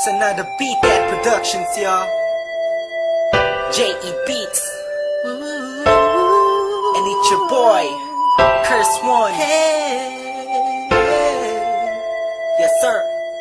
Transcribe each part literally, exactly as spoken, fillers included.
It's another beat that productions, y'all. J E Beats. And it's your boy, Curse One. Yes, sir.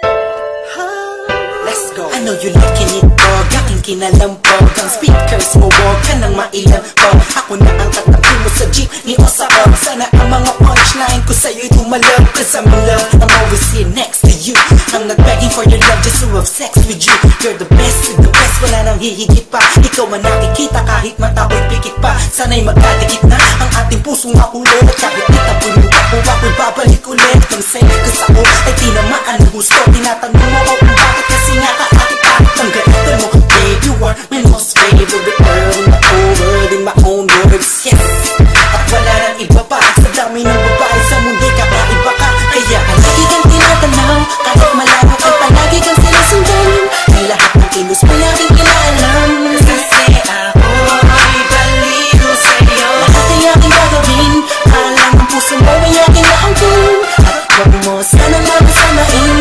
Let's go. I know you liking it, dog. Aking kinalampog. Ang speakers mo, wag ka nang mailang pag ako na ang katabi mo sa jeep ni o sa pag. Sana ang mga punchline ko sa'yo'y tumalab. Cause I'm in love, I'm always here next to you. I'm not begging for your love, just to have sex with you. You're the best with the best, wala nang hihigit pa. Ikaw man nakikita kahit mata ko'y pikit pa. Sana'y magkadikit na ang ating pusong makulot. At kahit itapoy mo ako, ako'y babalik ulit. Kung sa'yo kas ako ay tinamaan ng gusto. Tinatanong mo ako kung bakit kasi nga kaakit-akit ang ganito mo. Babe, you are my most favorite girl in my whole world, in my own words, yes. At wala nang iba pa sa dami ng babae sa mundo, kakaiba ka. Kaya lagi kang tinatanaw, kahit malayo ay palagi kang sinusundan. Ang lahat ng kilos mo laging kinaalam. Kasi ako'y baliw sa'yo. Lahat ay aking gagawin, alam ang puso mo ay aking naangkin. At wag mo sanang mamasamain.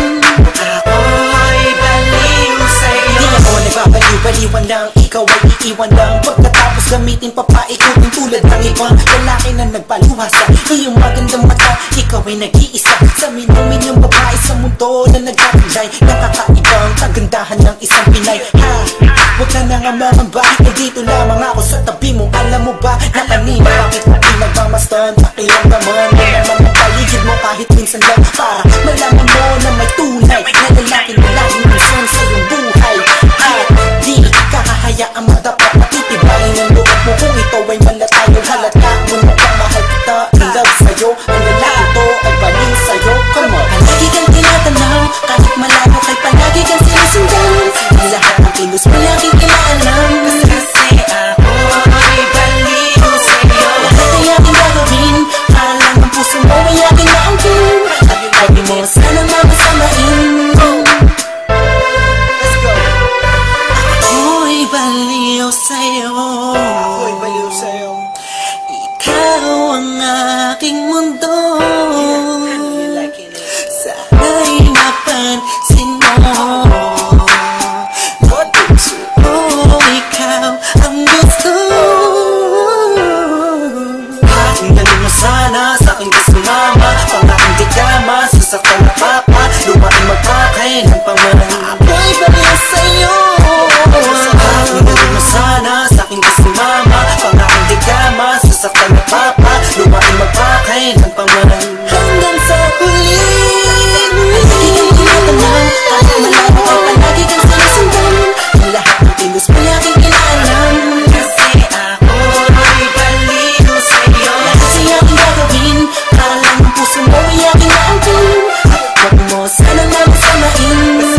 Ako'y baliw sa'yo. Di ako nagbabaliw-baliwan lang, ikaw ay iiwan lang. Pagkatapos gamitin papaikutin tulad ng ibang lalaki na nagpaluha sa iyong magandang mata. Ikaw ay nag-iisa sa minuminyong babae sa mundo na nagkakilay. Nakakaibang kagandahan ng isang Pinay. Ha, huwag ka na nga mangamba, eh dito lamang ako sa tabi mo. Alam mo ba na kanina bakit na pinagmamastan? Pakilang naman mo naman ang paligid mo kahit minsan lang, para malaman mo na may tunay na lalaki na laging minsan sa iyong buhay. At di kakahayaang madapat, matitibayin ang loob mo kung ito ay malatayo. Halata mo na pamahal kita, in love sa'yo. Ang lalaki to ay baliw sa'yo. Come on. Palagi kang tinatanaw, kahit malayo kay palagi kang sinusundan. Ang lahat ng kilos mo laging kinaalam. Kasi ako'y baliw sa'yo. Lahat ay aking gagawin, alam ang puso mo ay aking naangkin. At lagi mo sanang mamasamain. Let's go. Ako'y baliw sa'yo. Ako'y baliw sa'yo. Ikaw ang aking mundo. Sana'y mapansin mo. Puso ko, ikaw ang gusto. Aking galing mo sana, sa'king gusto mama. Pangaking di kama, sasaktan na papa. Lumaing magkakain ng pamana. Ako'y baliw sa'yo. Aking galing mo sana, sa'king gusto mama. Pangaking di kama, sasaktan na papa. Lumaing magkakain ng pamana. Hanggang sa huli. Kahit malayo ka palagi kang sinusundan. Ang lahat ng kilos mo laging kinaalam. Kasi ako'y baliw sa'yo. Lahat ay aking gagawin, alam ang puso mo ay aking naangkin. At wag mo sanang mamasamain.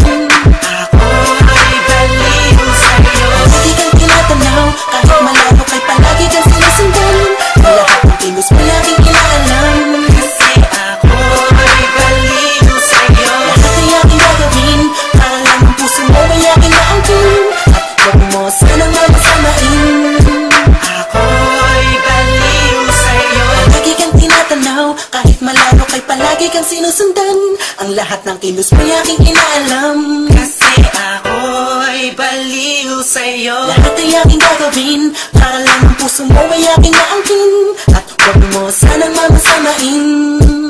Ako'y baliw sa'yo. Lagi kang tinatanaw, kahit malayo kay palagi kang sinusundan. Ang lahat ng kilos mo laging kinaalam. Kasi ako'y baliw sa'yo. Lahat ay aking gagawin, alam ang puso mo ay aking naangkin. At wag mo sanang mamasamain. Ako'y baliw sa'yo. Lagi kang tinatanaw, kahit malayo kay palagi kang sinusundan. Ang lahat ng kilos mo ay aking inaalam. Kasi ako'y baliw sa'yo. Lahat ay aking gagawin, alam ang puso mo ay aking naangkin. At wag mo sanang mamasamain.